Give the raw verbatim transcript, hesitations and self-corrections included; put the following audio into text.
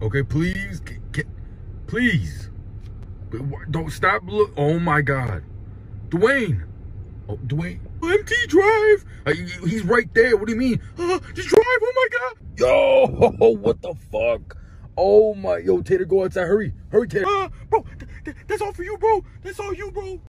Okay, please, get, get, please. Don't stop. Look. Oh my God, Dwayne. Oh, Dwayne. M T drive. Uh, he's right there. What do you mean? Uh, just drive. Oh my God. Yo, what the fuck? Oh my, yo, Tater, go outside. Hurry, hurry, Tater. Uh, bro, th th that's all for you, bro. That's all you, bro.